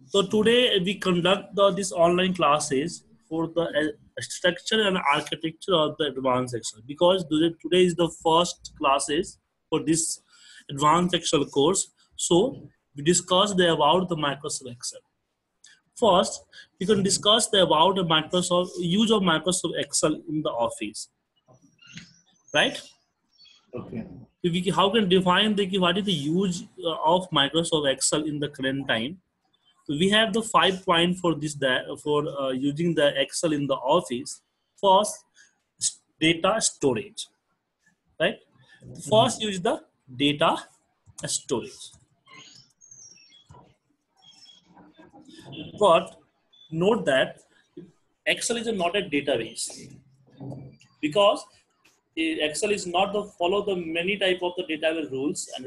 So today we conduct this online classes for the structure and architecture of the advanced Excel, because today is the first classes for this advanced Excel course. So we discuss about the Microsoft Excel. First, we can discuss about the Microsoft use of Microsoft Excel in the office, right? Okay. How can define what is the use of Microsoft Excel in the current time? So we have the 5 points for this for using the Excel in the office. First, data storage, right? First, use the data storage. But note that Excel is not a database, because Excel is not the follow the many type of the database rules and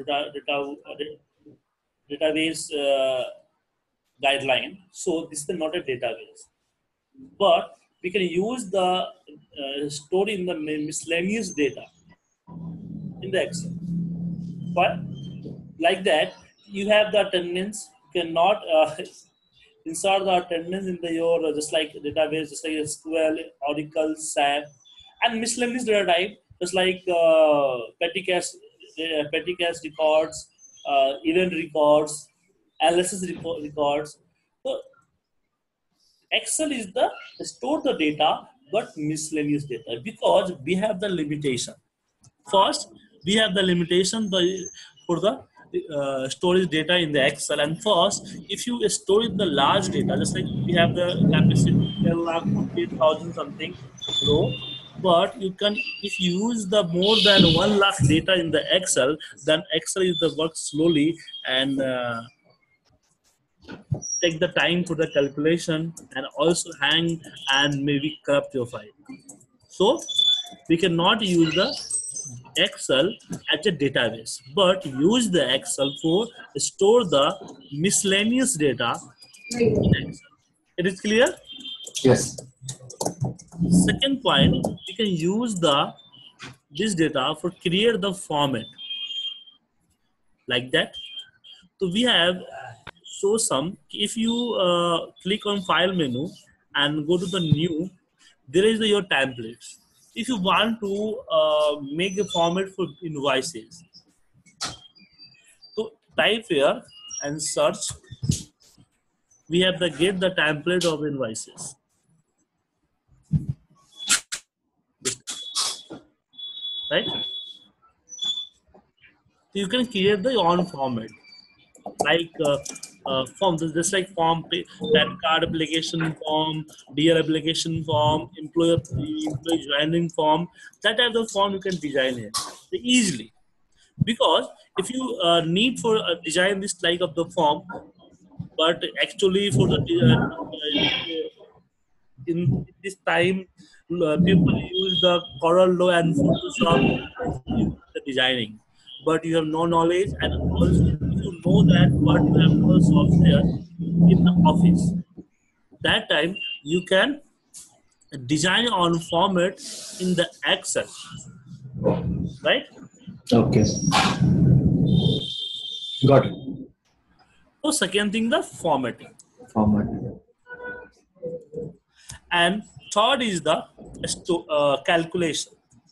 database guideline. So this is not a database, but we can use the stored in the miscellaneous data in the Excel. But like that, you have the attendance. You cannot insert the attendance in the your just like database, just like SQL, Oracle, SAP, and miscellaneous data type, just like petty cache records, event records, analysis records. So Excel is the store the data, but miscellaneous data, because we have the limitation. First, we have the limitation for the storage data in the Excel. And first, if you store in the large data, just like we have the capacity 10,48,000 something row, but you can, if you use the more than 1 lakh data in the Excel, then Excel is the work slowly and take the time for the calculation, and also hang and maybe corrupt your file. So we cannot use the Excel as a database, but use the Excel for store the miscellaneous data in Excel. It is clear? Yes. Second point, we can use this data for create the format like that. So we have some. If you click on file menu and go to the new, there is your templates. If you want to make a format for invoices, so type here and search. We have the get the template of invoices. Right? So you can create the own format, like form, just like form, PAN card application form, DL application form, employee joining form. That type of form you can design here easily. Because if you need for design this like of the form, but actually for the in this time people use the Corel and Photoshop the designing, but you have no knowledge, and also if you know that what you have no software in the office, that time you can design on format in the Excel, right? Okay. Got it. So second thing, the formatting. Format. And third is the calculation.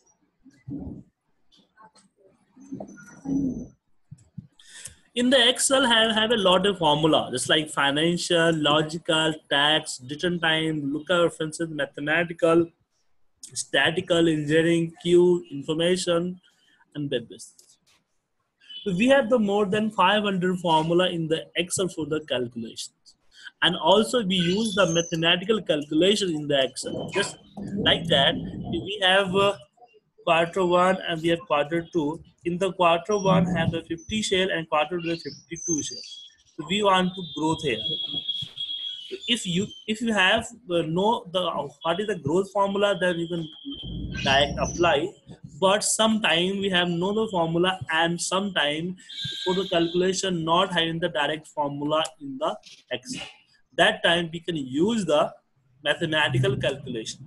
In the Excel have a lot of formula, just like financial, logical, tax, return time, lookup references, mathematical, statistical, engineering, Q, information, and web business. So we have the more than 500 formula in the Excel for the calculations. And also we use the mathematical calculation in the Excel. Just like that, we have quarter 1 and we have quarter 2. In the quarter 1 have the 50 share and quarter 2 52 share. So we want to growth here. If you have know the what is the growth formula, then you can direct apply. But sometime we have know the formula, and sometime for the calculation not having the direct formula in the Excel. That time we can use the mathematical calculation.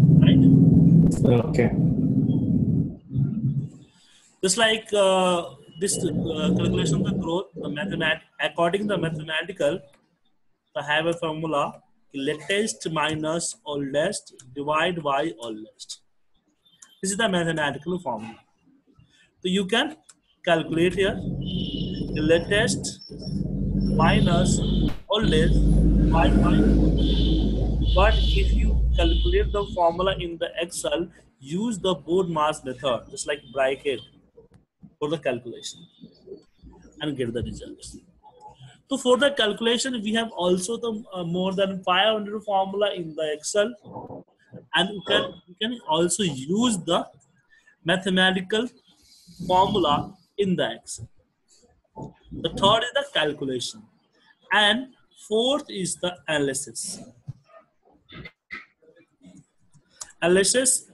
Right? Okay. Just like this calculation of the growth, the according to the mathematical, to have a formula latest minus oldest divide by oldest. This is the mathematical formula. So you can calculate here the latest minus oldest divide by. But if you calculate the formula in the Excel, use the BODMAS method, just like bracket for the calculation and get the results. So for the calculation, we have also the more than 500 formula in the Excel, and you can also use the mathematical formula in the Excel. The third is the calculation, and fourth is the analysis. Analysis,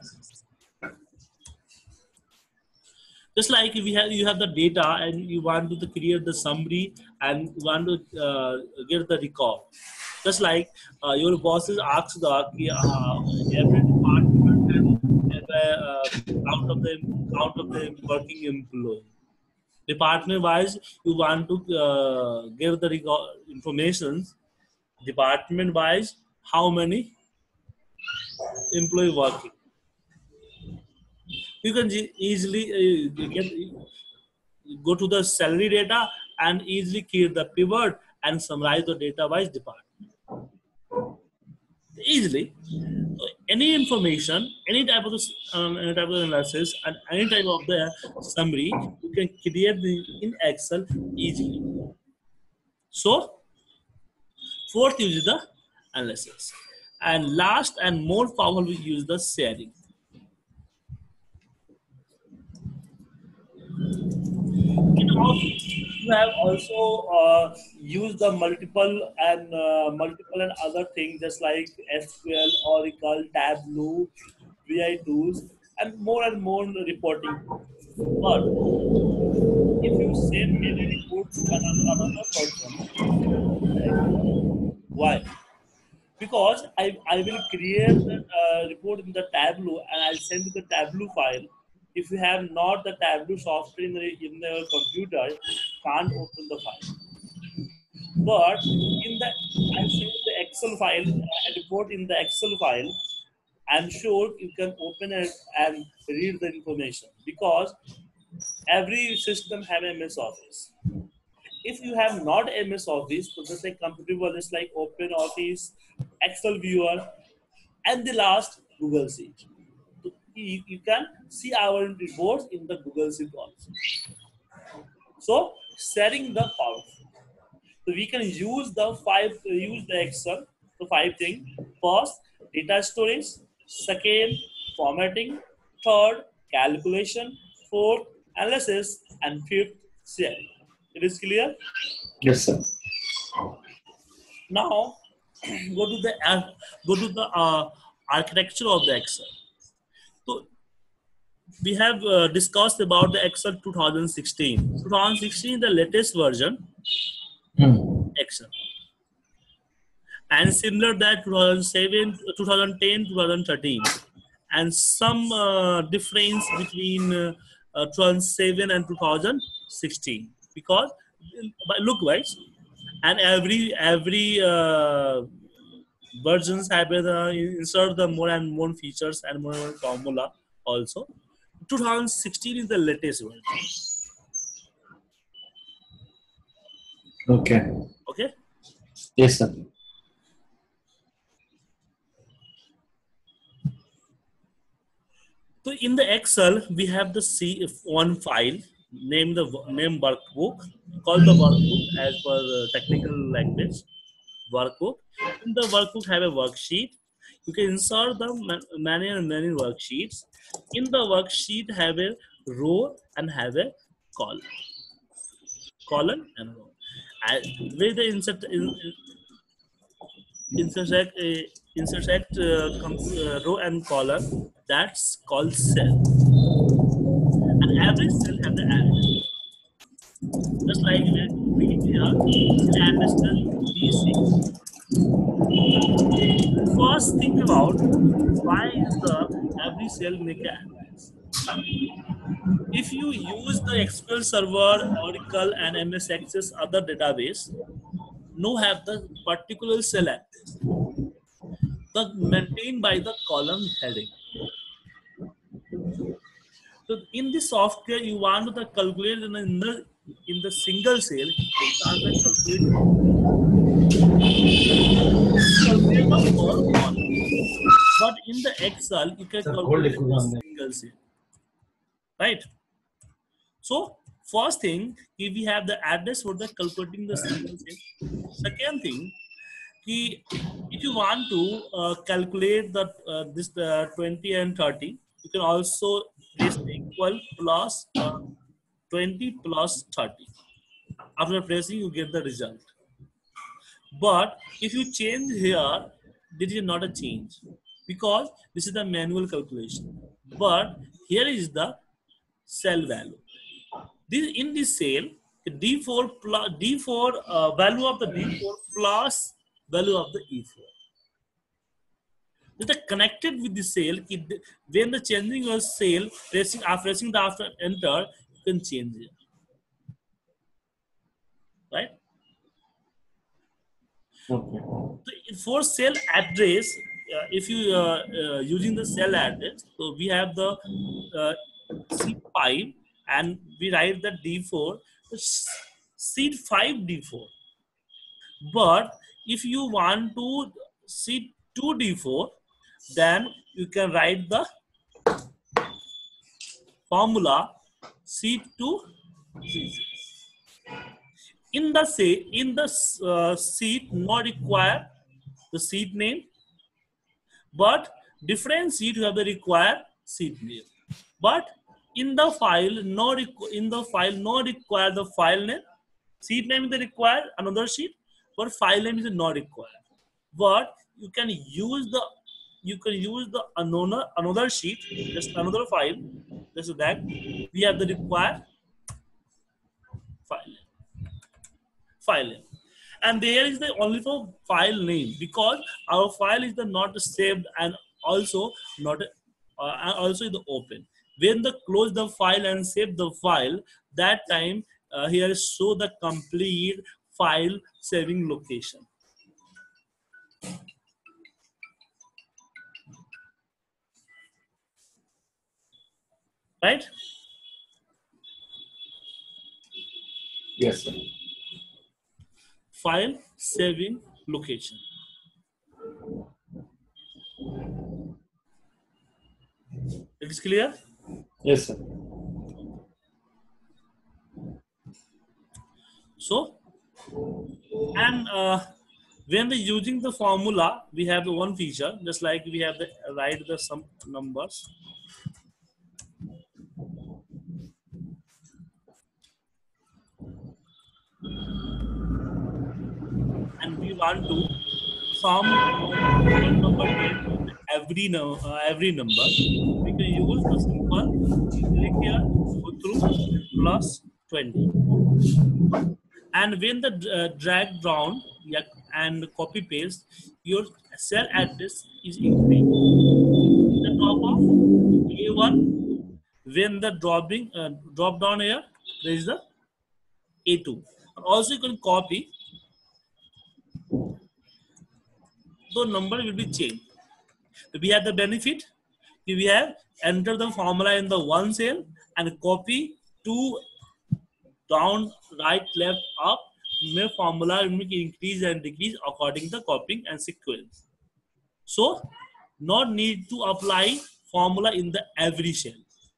just like if you have the data and you want to create the summary and you want to get the record. Just like your bosses ask every department have a count of the working employee. Department wise, you want to give the information. Department wise, how many employee working. You can easily go to the salary data and easily create the pivot and summarize the data wise department. Easily, so any information, any type of analysis, and any type of the summary, you can create in Excel easily. So, fourth use is the analysis, and last and more powerful we use the sharing. You have also used the multiple and other things, just like SQL, Oracle, Tableau, BI tools, and more reporting. But if you send any report to another person, why? Because I will create the report in the Tableau and I'll send you the Tableau file. If you have not the Tableau software in your computer, can't open the file. But in the I'm showing the Excel file, a report in the Excel file, I'm sure you can open it and read the information, because every system have MS Office. If you have not MS Office, so just like computer is like Open Office, Excel Viewer, and the last Google Sheet. So you can see our reports in the Google Sheet also. So sharing the power. So we can use the Excel. So 5 things. First, data storage. Second, formatting. Third, calculation. Fourth, analysis. And fifth, sharing. It is clear? Yes, sir. Now, go to the architecture of the Excel. So we have discussed about the Excel 2016. 2016 the latest version Excel, and similar that 2007, 2010, 2013, and some difference between 2007 and 2016, because look wise, and every versions have insert the more and more features and more formula also. 2016 is the latest version. Okay. Okay. Yes, sir. So in the Excel, we have the C1 file named workbook, called the workbook as per the technical language. Workbook. In the workbook have a worksheet. You can insert the many worksheets. In the worksheet have a row and have a column and row. And with the intersect row and column, that's called cell. And every cell has the address. Just like we here, address B6. First, think about why is the every cell make an address. If you use the SQL Server, Oracle, and MS Access other database, no have the particular cell address, the maintained by the column heading. So in the software, you want to calculate in the single cell, you can calculate the per column. But in the Excel, you can calculate in the single cell, right? So first thing, if we have the address for the calculating the single cell. Second thing, if you want to calculate the this 20 and 30, you can also place equal plus 20 plus 30. After pressing, you get the result. But if you change here, this is not a change because this is the manual calculation. But here is the cell value. This in this cell, D4 plus D4 value of the D4 plus value of the E4. That are connected with the cell. When the changing your cell, pressing the after enter, you can change it. Right? Okay. So for cell address, if you using the cell address, so we have the C5 and we write the D4, seed 5 D4. But if you want to seed 2 D4, then you can write the formula C2 C6. In the seed not require the seed name, but different seed you have the required seed name. But in the file no require the file name. Seed name is required another sheet, but file name is not required. But you can use the another sheet, just another file. Just that we have the required file name. And there is the only for file name because our file is the not saved and also not also the open. When the close the file and save the file, that time here show the complete file saving location. Right? Yes, sir. File saving location. It is clear? Yes, sir. So, and when the using the formula, we have the one feature, just like we have the write the some numbers. And we want to sum one number to every number. We can use the simple click here, go through plus 20. And when the drag down and copy paste, your cell address is increased. The top of A1, when the drop down here, there is the A2. Also, you can copy. The number will be changed. We have the benefit. We have enter the formula in the one cell and copy two down, right, left, up. May formula will increase and decrease according to the copying and sequence. So, not need to apply formula in the every cell.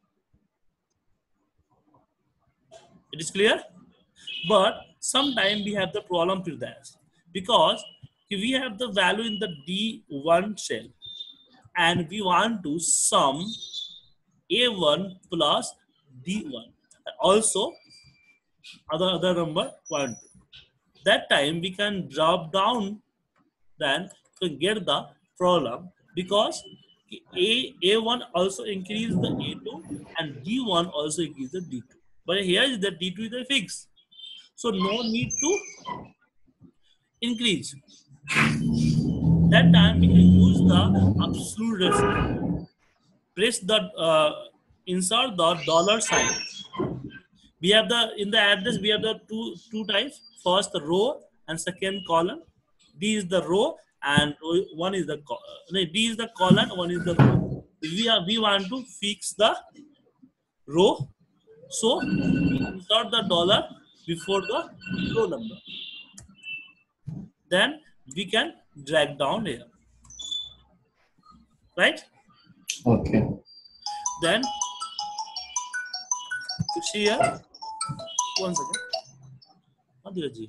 It is clear? But sometimes we have the problem with that because if we have the value in the D1 cell and we want to sum A1 plus D1. Also, other number 1. That time we can drop down, then to get the problem because A1 also increase the A2 and D1 also increase the D2. But here is the D2 is a fix. So no need to increase. That time we can use the absolute result. Press the insert the dollar sign. We have in the address we have the two types. First the row and second column. D is the row and one is the D is the column, one is the row. We want to fix the row, so insert the dollar before the row number. Then we can drag down here, right? Okay. Then you see here. One second. Adiraji.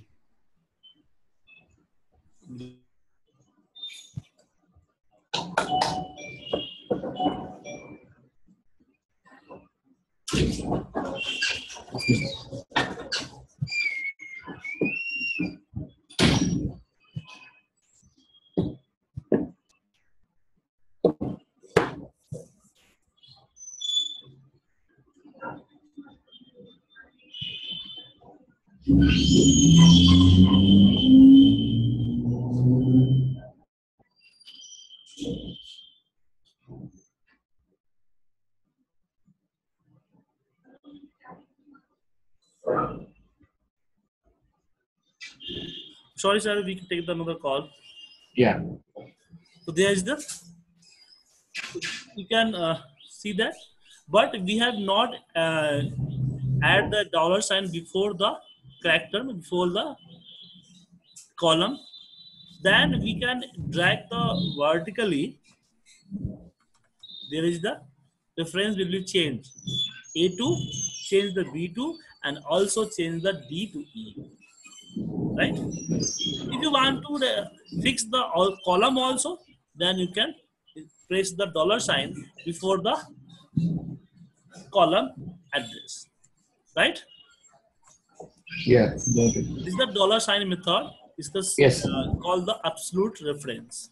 Sorry, sir, we can take another call. Yeah. So there is the, you can see that, but we have not add the dollar sign before the character, before the column. Then we can drag the vertically. There is the reference will be changed. A2, change the B2, and also change the D to E. Right? If you want to fix the column also, then you can press the dollar sign before the column address. Right? Yeah. Got This it. is the dollar sign method. Is the Yes. called the absolute reference.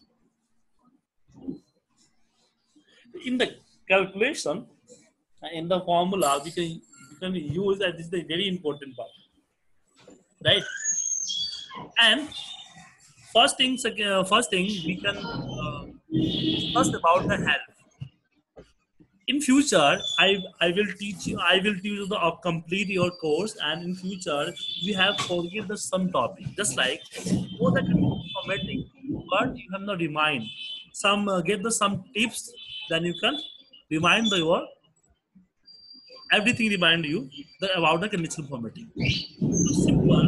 In the calculation, in the formula, we can use that. This is the very important part, right? And first thing we can discuss about the health. In future, I will teach you the complete your course, and in future we have forget the some topic, just like for the formatting, but you have to remind some get the some tips, then you can remind your everything remind you about the conditional formatting. So simple,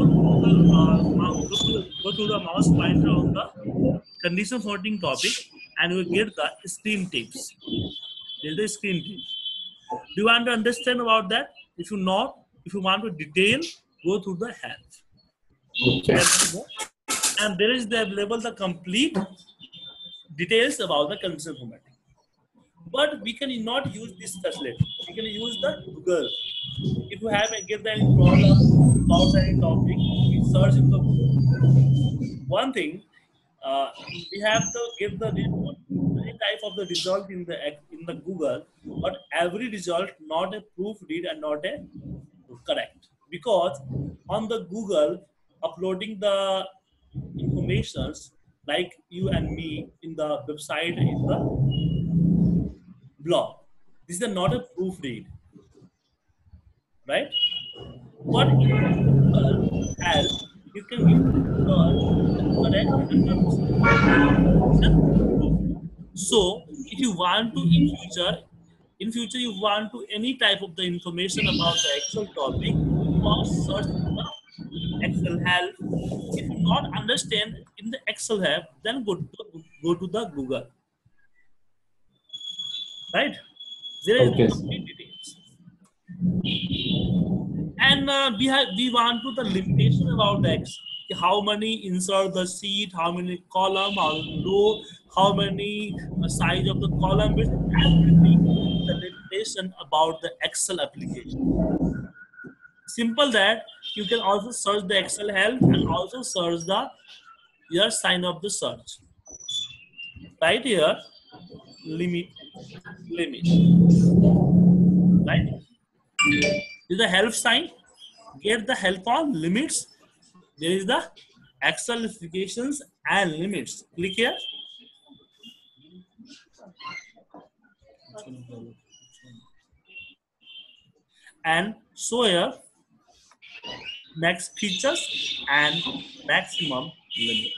go to the mouse pointer on the conditional formatting topic, and you will get the screen tips. There is the screen tips. Do you want to understand about that? If you not, if you want to detail, go through the health. Okay. And there is the available the complete details about the conditional formatting. But we can not use this facility. We can use the Google. If you have get any problem about any topic, we search in the Google. One thing, we have to give the any type of the result in the Google, but every result not a proofread and not a correct, because on the Google uploading the informations like you and me in the website, in the blog, this is not a proofread, right? But in help, you can use correct 100%. So if you want to in future you want to any type of the information about the actual topic, first search the Excel help. If you not understand in the Excel help, then go to the Google. Right? There is Okay. complete details. And we want to the limitation about the X. How many insert the sheet, how many column, how many row, how many size of the column, with everything the limitation about the Excel application. Simple that you can also search the Excel help and also search the your sign of the search. Right here, limit. Right? Is the help sign. Get the help on limits. There is the Excel notifications and limits. Click here. and show here max features and maximum limit.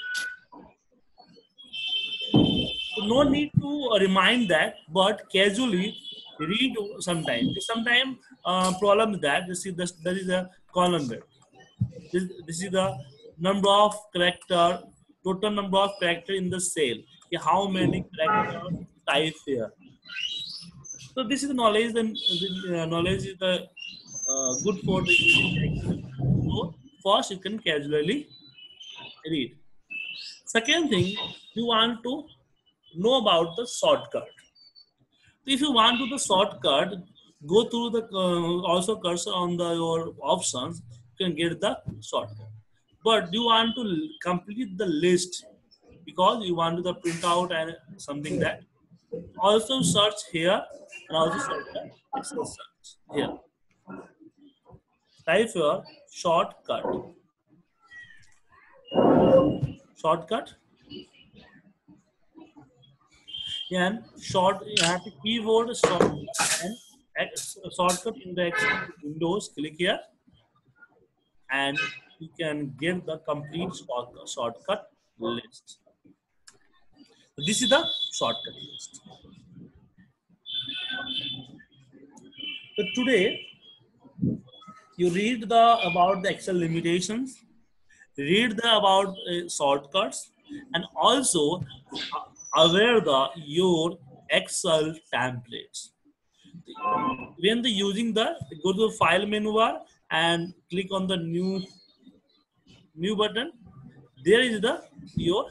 So no need to remind that, but casually read sometime. Sometimes problem is that there is a column there. This is the number of character, total number of character in the cell. How many character type here? So this is the knowledge. The knowledge is the good for the using Excel. So first you can casually read. Second thing, you want to know about the shortcut. If you want to the shortcut, go through the also cursor on the your options. You can get the shortcut. But you want to complete the list because you want to the print out and something that. Also search here and also search the Excel search here. Type your shortcut. Shortcut. And you have the keyboard shortcut and shortcut in the Excel windows. Click here, and you can get the complete shortcut list. So this is the shortcut list. So today you read about the Excel limitations, read about shortcuts, and also aware your Excel templates. When the using the go to the file menu bar and click on the new button. There is your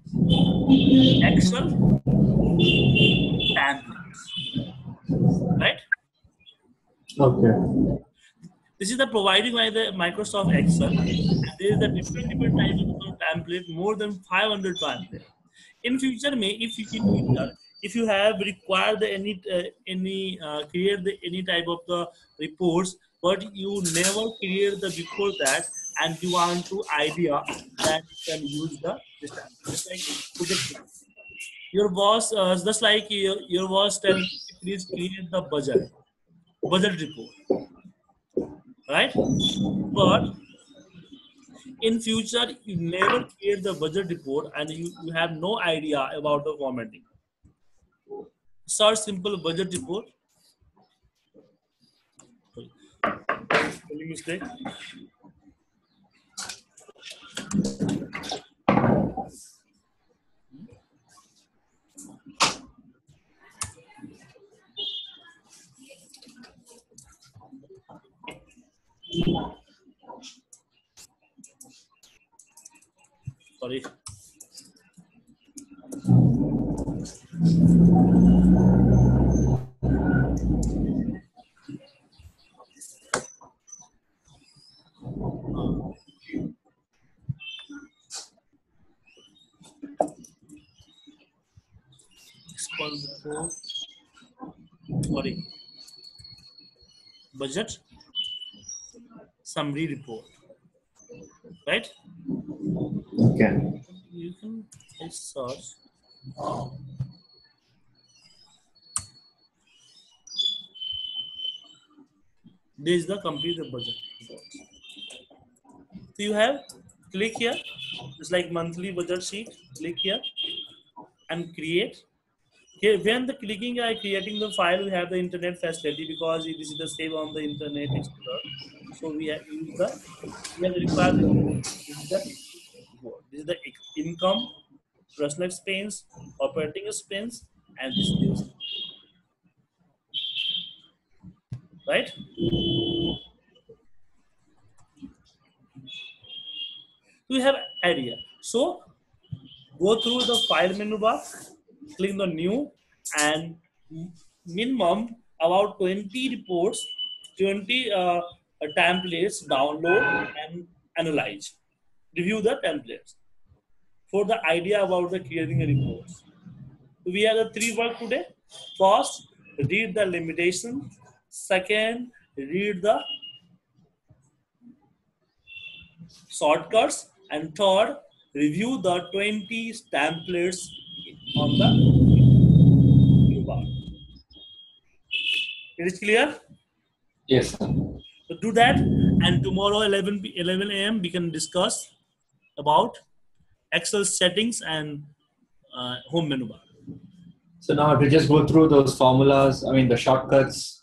Excel templates, right? Okay. This is the provided by the Microsoft Excel. And there is a different types of template, more than 500 templates. In future, if you have required any create any type of the reports, but you never create the before that, and you want to idea that you can use this template. Just like your boss, just like your boss tell you, please create the budget report, right? But in future, you never create the budget report and you have no idea about the formatting. Search simple budget report. Any mistake? Sorry. Sorry. Budget summary report, right? Okay. You can search. This is the complete budget report. So you have click here, it's like monthly budget sheet. Click here and create. Here, when the clicking I creating the file, we have the internet facility because this is the save on the Internet Explorer. So we have used we have required this is the income, personal expense, operating expense, and this is right. We have idea. So go through the file menu bar, click the new, and minimum about 20 reports, 20 templates, download and analyze. Review the templates for the idea about the creating a reports. So we have the 3 work today. First, read the limitation. Second, read the shortcuts. And third, review the 20 templates on the new bar. It is clear? Yes, sir. So do that, and tomorrow 11 a.m. we can discuss about Excel settings and home menu bar. So now to just go through those formulas, I mean the shortcuts